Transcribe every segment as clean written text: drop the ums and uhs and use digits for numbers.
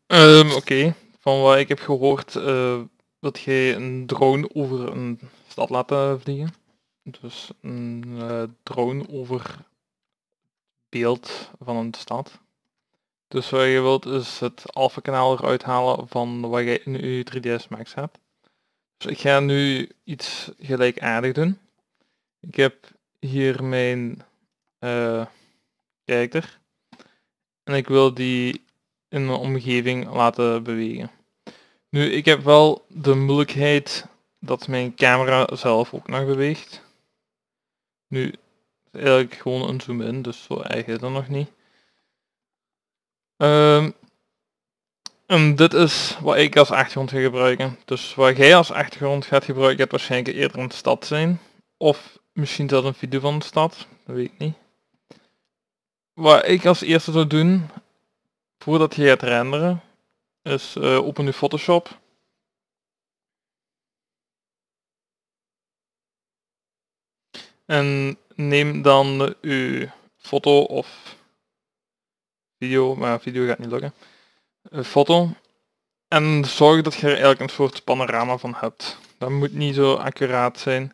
Oké. Van wat ik heb gehoord, wilt jij een drone over een stad laten vliegen. Dus een drone over beeld van een stad. Dus wat je wilt is het alpha kanaal eruit halen van wat jij in je 3ds Max hebt. Dus ik ga nu iets gelijkaardig doen. Ik heb hier mijn character. En ik wil die in een omgeving laten bewegen. Nu, ik heb wel de moeilijkheid dat mijn camera zelf ook nog beweegt. Nu, eigenlijk gewoon een zoom-in, dus zo erg is dat nog niet. En dit is wat ik als achtergrond ga gebruiken. Dus wat jij als achtergrond gaat gebruiken, gaat waarschijnlijk eerder een stad zijn. Of misschien zelfs een video van de stad, dat weet ik niet. Wat ik als eerste zou doen, voordat je gaat renderen, is open je Photoshop. En neem dan uw foto of video, maar video gaat niet lukken. Een foto. En zorg dat je er eigenlijk een soort panorama van hebt. Dat moet niet zo accuraat zijn.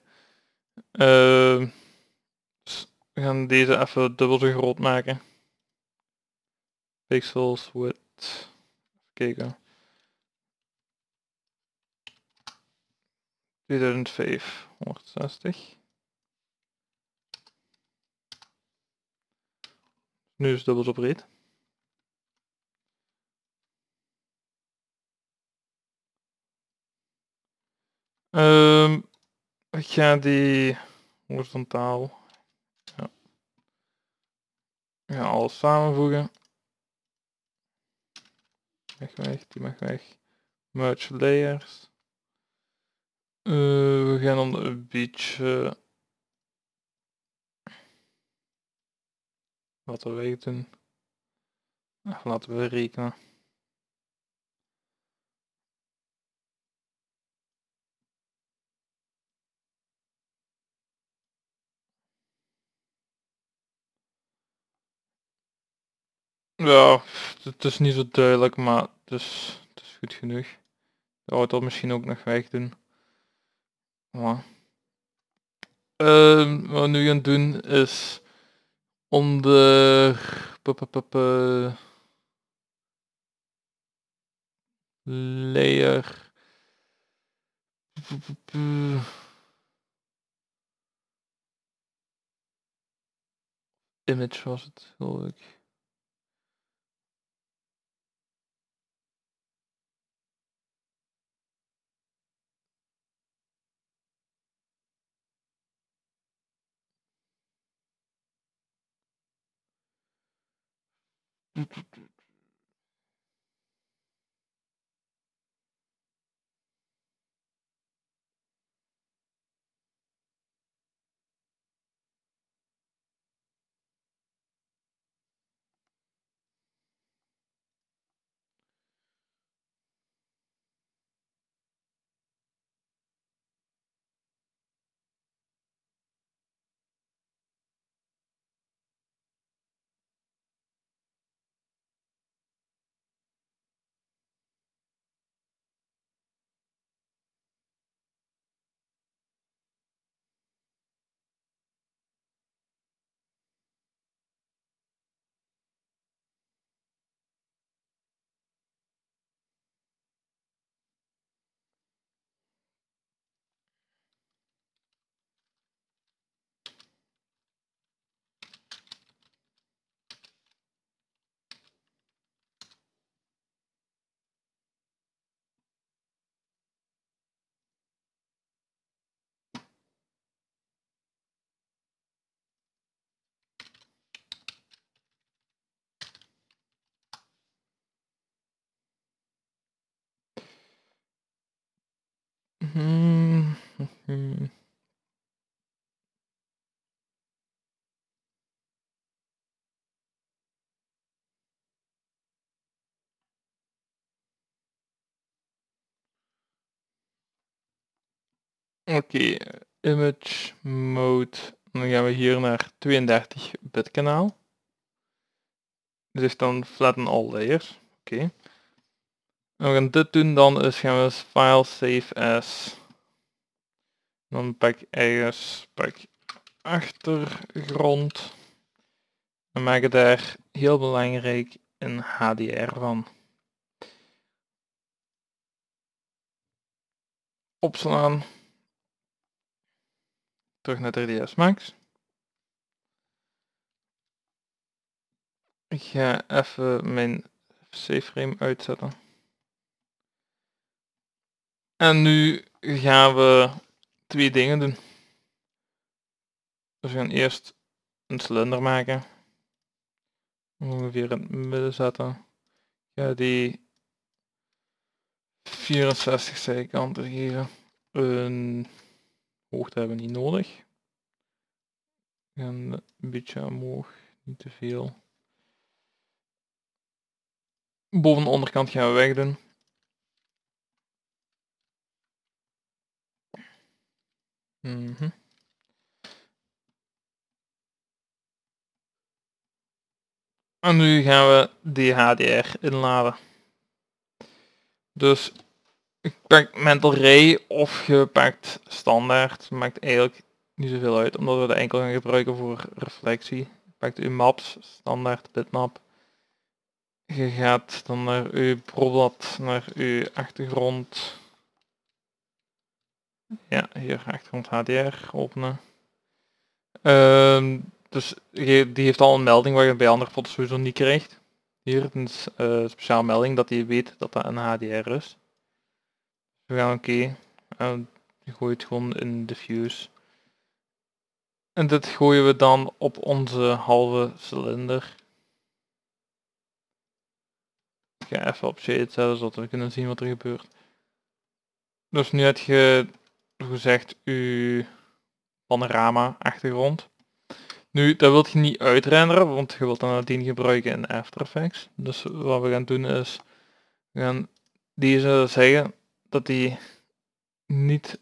Dus we gaan deze even dubbel zo groot maken. Pixels, width. Kijken. 2005, 160. Nu is het dubbel zo breed. Ik ga die horizontaal. Ja. Ik ga alles samenvoegen. Weg, die mag weg. Merge layers. We gaan dan een beetje wat we weg doen. Laten we rekenen. Ja, het is niet zo duidelijk, maar het is goed genoeg. De auto misschien ook nog weg doen. Ja. Wat we nu gaan doen is onder layer image was het, geloof ik. Oké, image mode. Dan gaan we hier naar 32-bit kanaal. Dit is dan flatten all layers. Oké. En we gaan dit doen, dan gaan we file save as. Dan pak ik ergens achtergrond. We maken daar heel belangrijk een HDR van. Opslaan. Terug naar 3ds Max. Ik ga even mijn save frame uitzetten. En nu gaan we twee dingen doen. Dus we gaan eerst een cilinder maken. Ongeveer in het midden zetten. Ik ga die 64 zijkanten geven. Een hoogte hebben we niet nodig. We gaan een beetje omhoog, niet te veel. Boven de onderkant gaan we wegdoen. En nu gaan we die HDR inladen. Dus ik pak Mental Ray of je pakt standaard. Maakt eigenlijk niet zoveel uit, omdat we de enkel gaan gebruiken voor reflectie. Pakt uw maps, standaard bitmap. Je gaat dan naar uw problad, naar uw achtergrond. Ja, hier achtergrond HDR openen. Dus die heeft al een melding waar je bij andere foto's sowieso niet krijgt. Hier een speciale melding dat je weet dat dat een HDR is. We gaan oké. Je gooit het gewoon in diffuse. En dit gooien we dan op onze halve cilinder. Ik ga even op shade zetten zodat we kunnen zien wat er gebeurt. Dus nu heb je gezegd uw panorama achtergrond. Nu, dat wilt je niet uitrenderen, want je wilt dan nadien gebruiken in After Effects. Dus wat we gaan doen is, we gaan deze zeggen dat die niet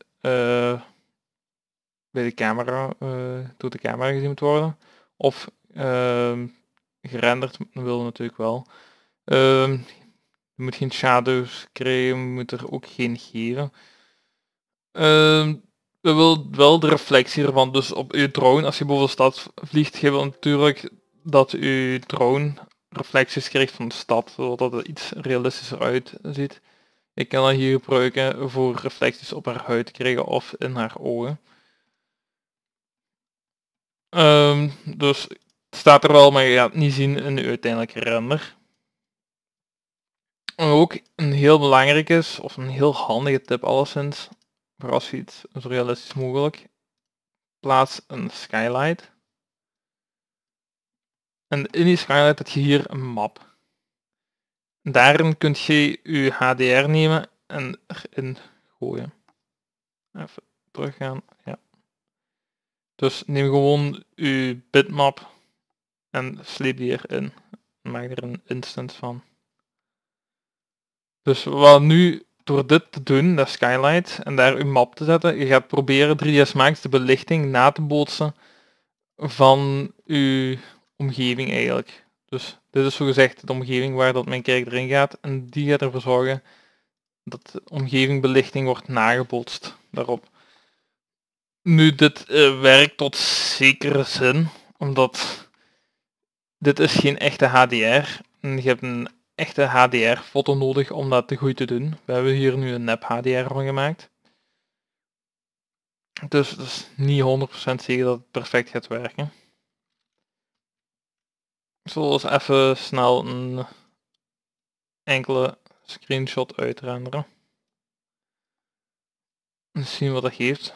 bij de camera, door de camera gezien moet worden. Of gerenderd willen we natuurlijk wel. Je moet geen shadows krijgen, je moet er ook geen geven. We willen wel de reflectie ervan, dus op uw drone, als je boven de stad vliegt, je wil natuurlijk dat uw drone reflecties krijgt van de stad, zodat het iets realistischer uitziet. Ik kan dat hier gebruiken voor reflecties op haar huid te krijgen of in haar ogen. Dus het staat er wel, maar je gaat het niet zien in de uiteindelijke render. En ook een heel belangrijk is, of een heel handige tip alleszins, voor als je iets zo realistisch mogelijk, plaats een skylight. En in die skylight heb je hier een map. Daarin kun je je HDR nemen en erin gooien. Even teruggaan, ja. Dus neem gewoon uw bitmap en sleep die erin. Maak er een instance van. Dus wat nu, door dit te doen, de skylight, en daar uw map te zetten, je gaat proberen 3ds Max de belichting na te bootsen van uw omgeving eigenlijk. Dus dit is zogezegd de omgeving waar dat mijn karakter in gaat, en die gaat ervoor zorgen dat de omgevingbelichting wordt nagebootst daarop. Nu, dit werkt tot zekere zin, omdat dit is geen echte HDR. En je hebt een echte HDR-foto nodig om dat goed te doen. We hebben hier nu een nep HDR van gemaakt. Dus het is niet 100% zeker dat het perfect gaat werken. Ik zal eens even snel een enkele screenshot uitrenderen. En zien wat dat geeft.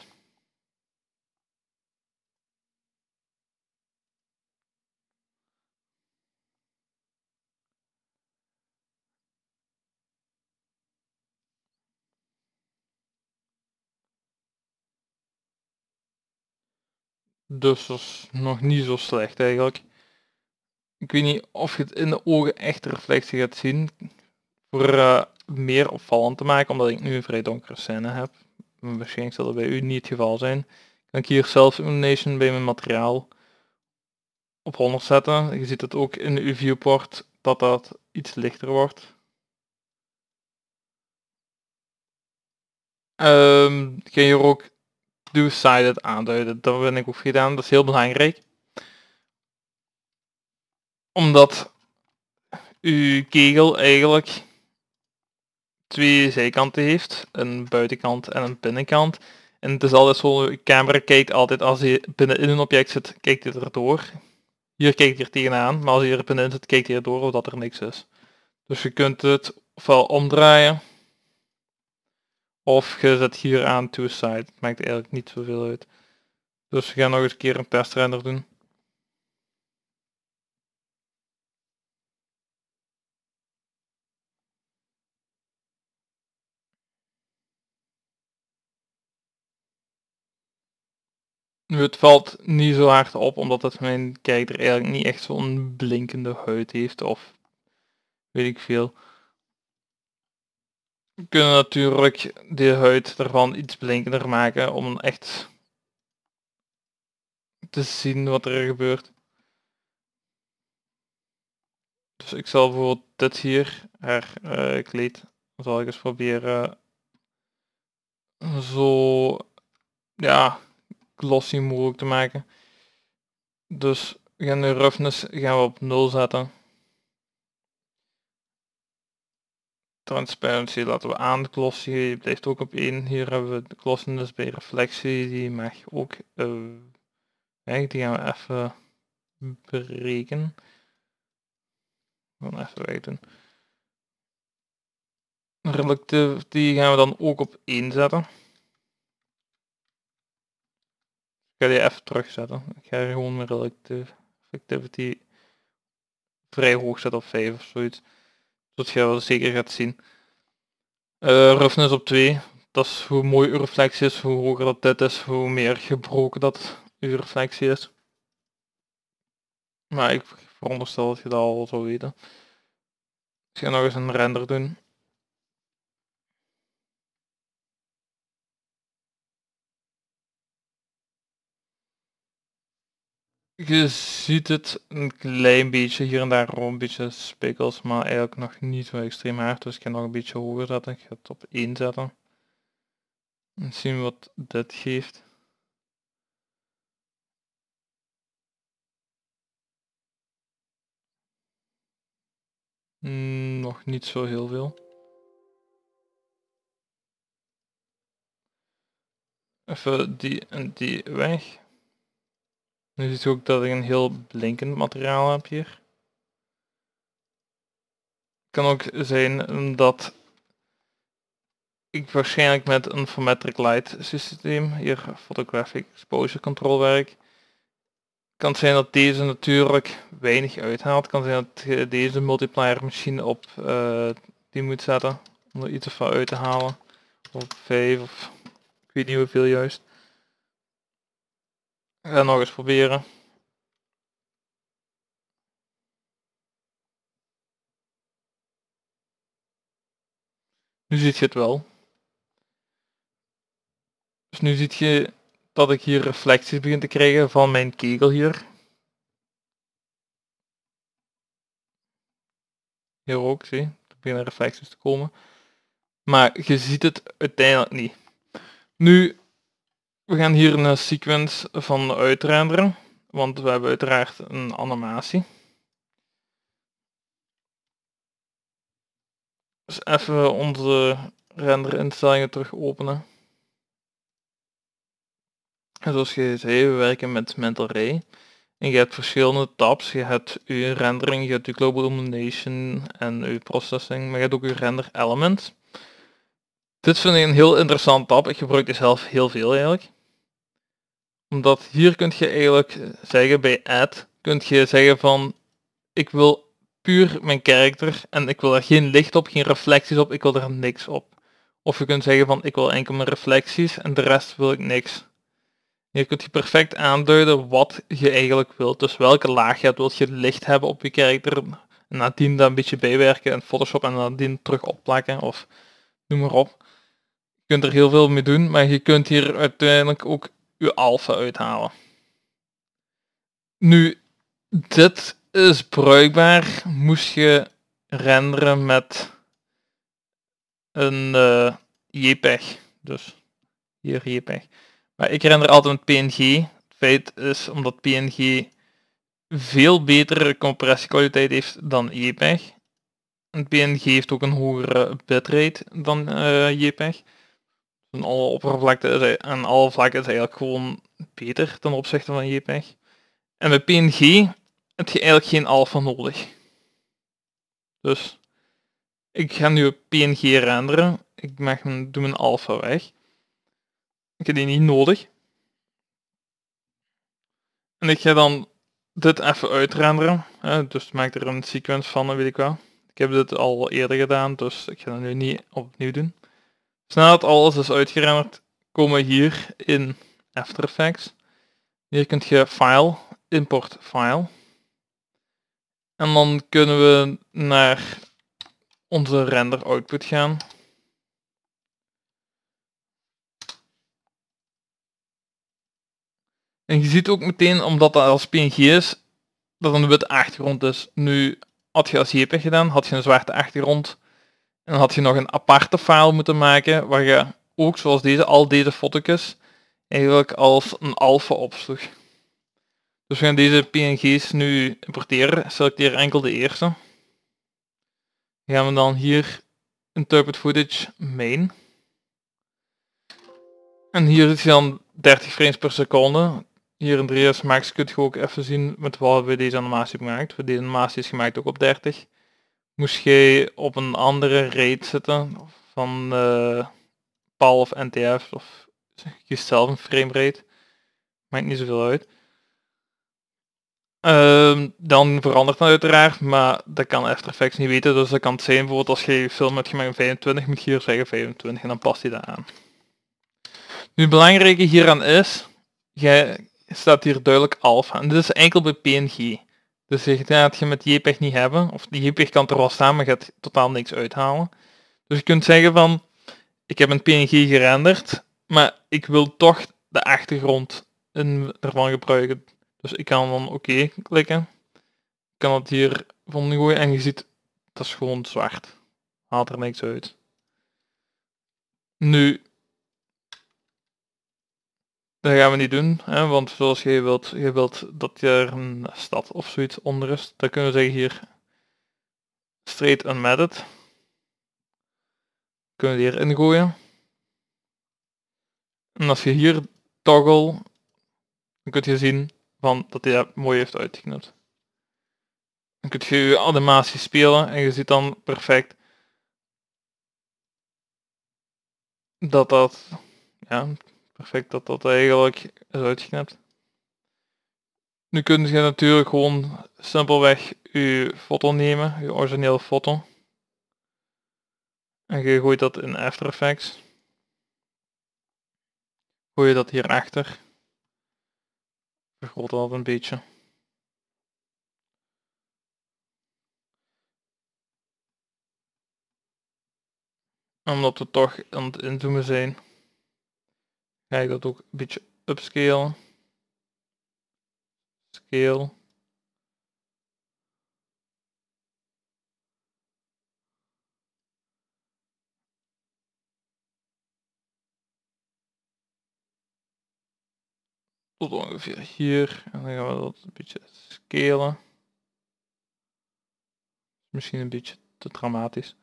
Dus dat is nog niet zo slecht eigenlijk. Ik weet niet of je het in de ogen echt de reflectie gaat zien. Voor meer opvallend te maken, omdat ik nu een vrij donkere scène heb. Waarschijnlijk zal dat bij u niet het geval zijn. Kan ik hier self-illumination bij mijn materiaal op 100 zetten. Je ziet het ook in uw viewport dat dat iets lichter wordt. Ga je hier ook two-sided aanduiden. Dat ben ik ook gedaan. Dat is heel belangrijk. Omdat uw kegel eigenlijk twee zijkanten heeft. Een buitenkant en een binnenkant. En het is altijd zo, je camera kijkt altijd als je binnenin een object zit, kijkt hij erdoor. Hier kijkt hij er tegenaan, maar als je er binnenin zit, kijkt hij erdoor omdat er niks is. Dus je kunt het ofwel omdraaien, of je zet hier aan two-side. Het maakt eigenlijk niet zoveel uit. Dus we gaan nog eens een keer een testrender doen. Nu, het valt niet zo hard op, omdat het mijn kijker eigenlijk niet echt zo'n blinkende huid heeft, of weet ik veel. We kunnen natuurlijk de huid ervan iets blinkender maken, om echt te zien wat er gebeurt. Dus ik zal bijvoorbeeld dit hier, haar kleed, zal ik eens proberen zo, ja, glossy mogelijk te maken. Dus we gaan de roughness gaan we op 0 zetten. Transparency laten we aan, de glossy blijft ook op 1. Hier hebben we de glossiness bij reflectie, die mag ook weg, die gaan we even berekenen. Gewoon even weten. Relativity gaan we dan ook op 1 zetten. Ik ga die even terugzetten. Ik ga gewoon mijn relativity vrij hoog zetten op 5 of zoiets. Zodat je wel zeker gaat zien. Roughness op 2. Dat is hoe mooi uw reflectie is. Hoe hoger dat dit is, hoe meer gebroken dat uw reflectie is. Maar ik veronderstel dat je dat al zou weten. Ik ga nog eens een render doen. Je ziet het een klein beetje hier en daar een beetje spikkels, maar eigenlijk nog niet zo extreem hard. Dus ik ga nog een beetje hoger zetten. Ik ga het op 1 zetten. En zien wat dit geeft. Nog niet zo heel veel. Even die en die weg. Nu ziet je ook dat ik een heel blinkend materiaal heb hier. Het kan ook zijn dat ik waarschijnlijk met een Photometric Light systeem, hier Photographic Exposure Control werk. Het kan zijn dat deze natuurlijk weinig uithaalt. Het kan zijn dat je deze multiplier misschien op 10 moet zetten om er iets van uit te halen. Op 5 of ik weet niet hoeveel juist. Ik ga het nog eens proberen. Nu ziet je het wel. Dus nu ziet je dat ik hier reflecties begin te krijgen van mijn kegel hier. Hier ook, zie je. Er beginnen reflecties te komen. Maar je ziet het uiteindelijk niet. Nu, we gaan hier een sequence van uitrenderen. Want we hebben uiteraard een animatie. Dus even onze renderinstellingen terug openen. En zoals je zei, we werken met Mental Ray. En je hebt verschillende tabs. Je hebt je rendering, je hebt je global illumination en je processing, maar je hebt ook je render element. Dit vind ik een heel interessant tab. Ik gebruik dit zelf heel veel eigenlijk. Omdat hier kun je eigenlijk zeggen bij add, kun je zeggen van ik wil puur mijn karakter en ik wil er geen licht op, geen reflecties op, ik wil er niks op. Of je kunt zeggen van ik wil enkel mijn reflecties en de rest wil ik niks. Hier kun je perfect aanduiden wat je eigenlijk wilt. Dus welke laag je hebt. Wilt je licht hebben op je karakter en nadien dat een beetje bijwerken in Photoshop en nadien terug opplakken of noem maar op. Je kunt er heel veel mee doen, maar je kunt hier uiteindelijk ook je alpha uithalen. Nu, dit is bruikbaar moest je renderen met een JPEG. Dus hier JPEG. Maar ik render altijd met PNG. Het feit is omdat PNG veel betere compressiekwaliteit heeft dan JPEG. En PNG heeft ook een hogere bitrate dan JPEG. En alle oppervlakte en alle vlakken is eigenlijk gewoon beter ten opzichte van JPEG. En bij PNG heb je eigenlijk geen alpha nodig. Dus ik ga nu op PNG renderen. Ik doe mijn alpha weg. Ik heb die niet nodig. En ik ga dan dit even uitrenderen. Dus maak er een sequence van, weet ik wel. Ik heb dit al eerder gedaan, dus ik ga dat nu niet opnieuw doen. Dus nadat alles is uitgerenderd, komen we hier in After Effects. Hier kun je File, Import File. En dan kunnen we naar onze render output gaan. En je ziet ook meteen, omdat dat als PNG is, dat een witte achtergrond is. Nu, had je als JPEG gedaan, had je een zwarte achtergrond. En dan had je nog een aparte file moeten maken, waar je ook, zoals deze, al deze foto's eigenlijk als een alpha opsloeg. Dus we gaan deze PNG's nu importeren. Selecteer enkel de eerste. Dan gaan we dan hier Interpret Footage Main. En hier is dan 30 frames per seconde. Hier in 3ds Max kun je ook even zien met wat we deze animatie gemaakt. Deze animatie is gemaakt ook op 30. Moest je op een andere rate zitten van PAL of NTF of kies zelf een framerate. Maakt niet zoveel uit. Dan verandert het uiteraard, maar dat kan After Effects niet weten. Dus dat kan het zijn bijvoorbeeld als je je film hebt gemaakt in 25, moet je hier zeggen 25 en dan past hij dat aan. Nu het belangrijke hieraan is, jij staat hier duidelijk alpha. En dit is enkel bij PNG. Dus je gaat je met JPEG niet hebben. Of die JPEG kan er wel staan, maar gaat totaal niks uithalen. Dus je kunt zeggen van, ik heb een PNG gerenderd, maar ik wil toch de achtergrond ervan gebruiken. Dus ik kan dan oké klikken. Ik kan het hier van gooien en je ziet, dat is gewoon zwart. Haalt er niks uit. Nu, dat gaan we niet doen, hè, want zoals je wilt dat er een stad of zoiets onder is. Dan kunnen we zeggen hier, straight unmatted. Kunnen we die erin gooien. En als je hier toggle, dan kun je zien van dat hij dat mooi heeft uitgeknipt. Dan kun je je animatie spelen en je ziet dan perfect dat eigenlijk is uitgeknipt. Nu kun je natuurlijk gewoon simpelweg je foto nemen, je originele foto. En je gooit dat in After Effects. Gooi je dat hierachter. Vergroot dat een beetje. Omdat we toch aan het inzoomen zijn, ga ik dat ook een beetje upscalen. Scale. Tot ongeveer hier. En dan gaan we dat een beetje scalen. Misschien een beetje te dramatisch.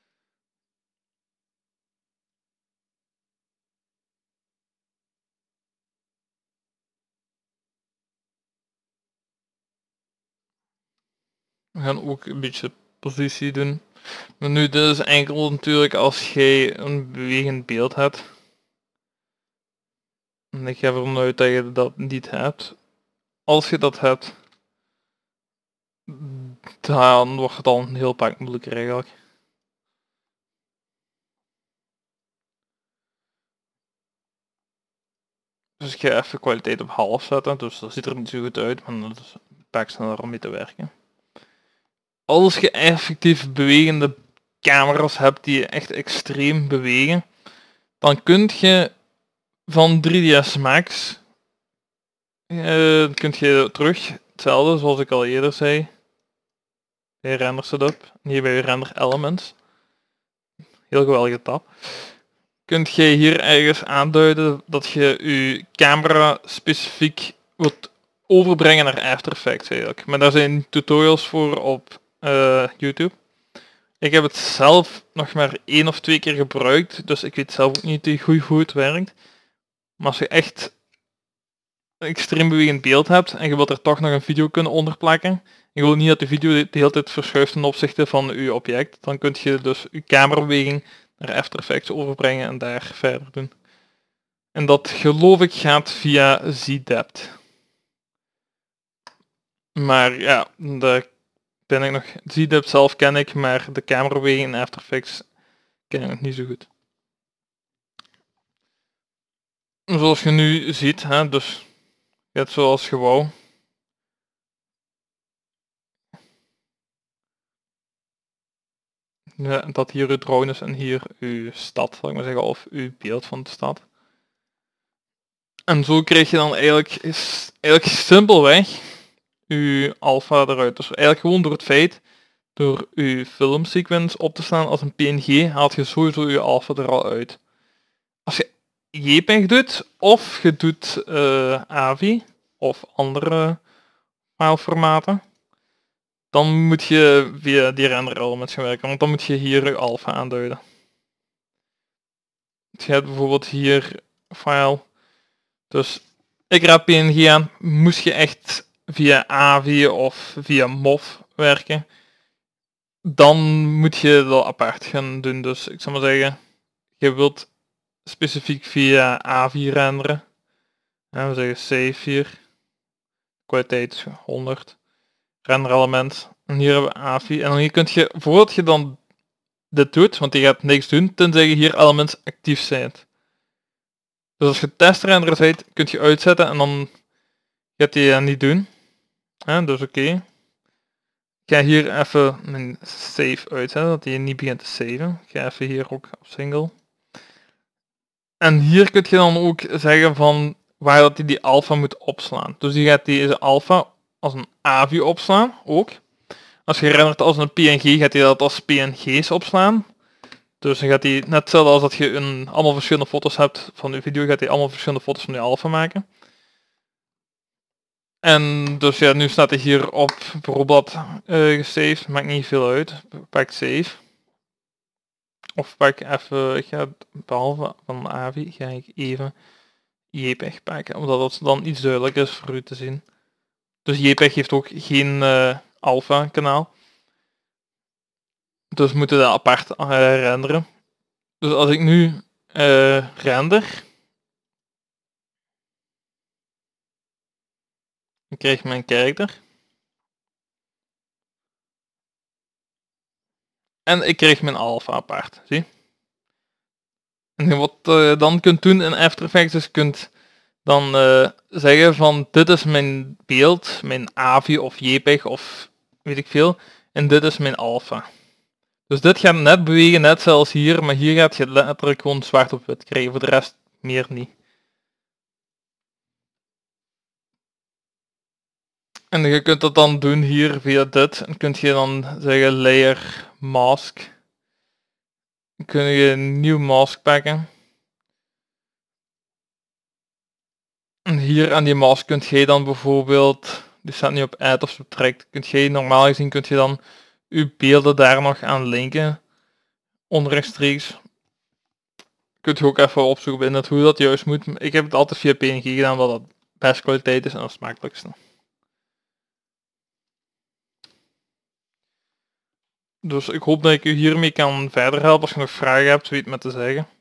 We gaan ook een beetje positie doen. Maar nu, dit is enkel natuurlijk als jij een bewegend beeld hebt. En ik ga ervan uit dat je dat niet hebt. Als je dat hebt, dan wordt het al een heel pak moeilijker eigenlijk. Dus ik ga even kwaliteit op half zetten, dus dat ziet er niet zo goed uit, maar dat is een pak sneller om mee te werken. Als je effectief bewegende camera's hebt die echt extreem bewegen, dan kun je van 3ds Max kun je terug, hetzelfde zoals ik al eerder zei, bij Render Setup, hier bij Render Elements. Heel geweldige tab. kunt je hier ergens aanduiden dat je je camera specifiek wilt overbrengen naar After Effects eigenlijk. Maar daar zijn tutorials voor op YouTube. Ik heb het zelf nog maar 1 of 2 keer gebruikt, dus ik weet zelf ook niet hoe het werkt. Maar als je echt een extreem bewegend beeld hebt en je wilt er toch nog een video kunnen onderplakken, en je wil niet dat de video de hele tijd verschuift ten opzichte van je object, dan kun je dus je camerabeweging naar After Effects overbrengen en daar verder doen. En dat geloof ik gaat via Z-Depth. Maar ja, daar ben ik nog. Z-Depth zelf ken ik, maar de camerabeweging in After Effects ken ik nog niet zo goed. Zoals je nu ziet, hè, dus net zoals je wou. Ja, dat hier uw drone is en hier uw stad, zal ik maar zeggen, of uw beeld van de stad. En zo krijg je dan eigenlijk simpelweg uw alpha eruit. Dus eigenlijk gewoon door het feit, door uw filmsequence op te slaan als een PNG, haalt je sowieso uw alpha er al uit. Als je JPEG doet, of je doet AVI, of andere fileformaten, dan moet je via die render elements gaan werken, want dan moet je hier je alpha aanduiden. Je hebt bijvoorbeeld hier file, dus ik raad PNG aan, moest je echt via AVI of via MOV werken, dan moet je dat apart gaan doen. Dus ik zal maar zeggen, je wilt specifiek via AVI renderen. En we zeggen save hier, kwaliteit 100, render element. En hier hebben we AVI. En dan hier kun je, voordat je dan dit doet, want je gaat niks doen, tenzij je hier elements actief zijn. Dus als je testrenderen bent, kun je uitzetten en dan gaat hij dat niet doen. Dus oké. Ik ga hier even mijn save uitzetten, dat hij niet begint te saven. Ik ga even hier ook op single. En hier kun je dan ook zeggen van waar dat hij die alpha moet opslaan. Dus die gaat deze alpha als een AVI opslaan, ook. Als je rendert als een PNG, gaat hij dat als PNG's opslaan. Dus dan gaat hij net hetzelfde als dat je allemaal verschillende foto's hebt van je video, gaat hij allemaal verschillende foto's van je alpha maken. En dus ja, nu staat hij hier op bijvoorbeeld gesaved, maakt niet veel uit. Pak save. Of pak even, ik ga behalve van AVI, ga ik even JPEG pakken, omdat het dan iets duidelijker is voor u te zien. Dus JPEG heeft ook geen alpha kanaal. Dus we moeten dat apart renderen. Dus als ik nu render, dan krijg ik mijn character. En ik krijg mijn alpha apart, zie. En wat je dan kunt doen in After Effects is, kunt dan zeggen van dit is mijn beeld, mijn AVI of JPEG of weet ik veel. En dit is mijn alpha. Dus dit gaat net bewegen, net zoals hier, maar hier gaat je letterlijk gewoon zwart op wit krijgen, voor de rest meer niet. En je kunt dat dan doen hier via dit, en kun je dan zeggen layer mask. Dan kun je een nieuw mask pakken. En hier aan die mask kunt je dan bijvoorbeeld, die staat nu op add of subtract, kunt je normaal gezien kunt je dan je beelden daar nog aan linken, onrechtstreeks. Kunt je ook even opzoeken binnen hoe dat juist moet. Ik heb het altijd via PNG gedaan, wat dat best kwaliteit is en het smakelijkste. Dus ik hoop dat ik u hiermee kan verder helpen. Als je nog vragen hebt, weet me te zeggen.